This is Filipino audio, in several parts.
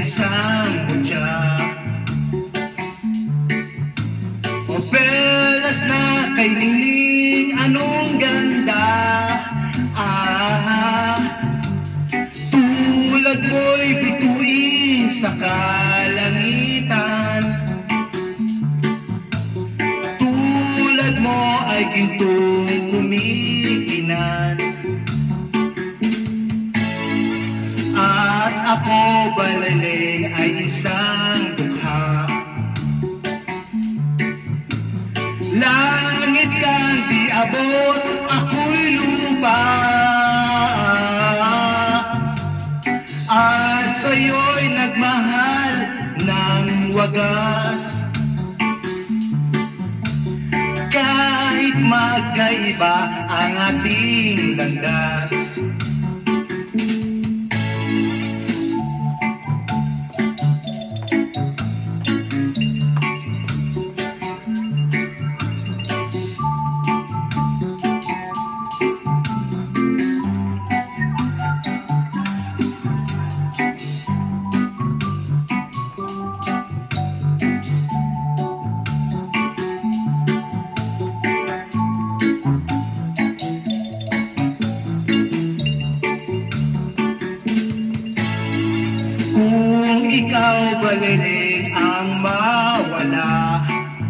isang butya. O pelas na kay ningning, anong ganda. Tulad mo'y bituin sa kalangitan, tulad mo ay gintong kumikinan. At ako balaling ay isang dukha. Langit kang di abot, ako'y lupa. At sa'yo'y nagmahal ng wagas. Kahit magkaiba ang ating landas. Kung ikaw baliling ang mawala,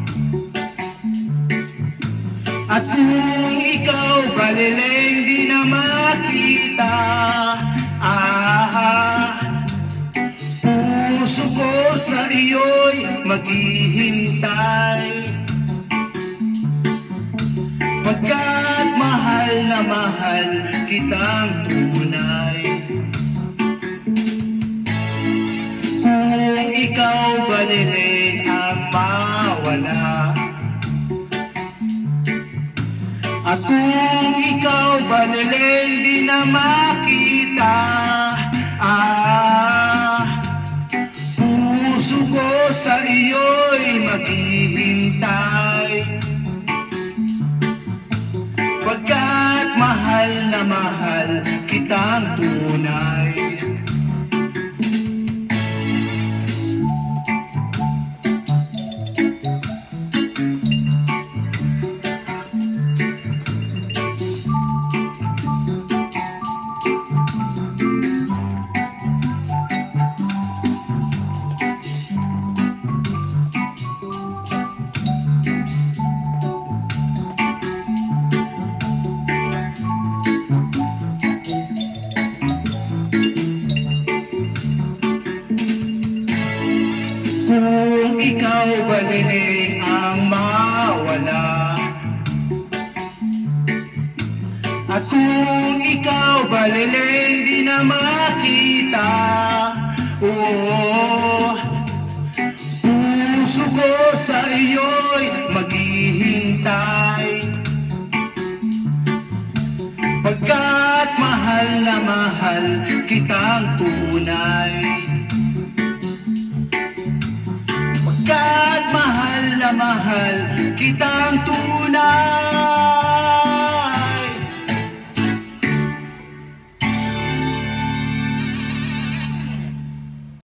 at kung ikaw baliling di na makita, puso ko sa iyo'y maghihintay. Pagkat mahal na mahal kitang tunay. Kung ikaw baliling ang mawala, at kung ikaw baliling di na makita, puso ko sa iyo'y maghihintay. Pagkat mahal na mahal kitang tunay. Kung ikaw baliling ang mawala, at kung ikaw baliling di na makita, puso ko sa iyo'y maghihintay. Pagkat mahal na mahal kitang tunay. Pagkat mahal na mahal kitang tunay.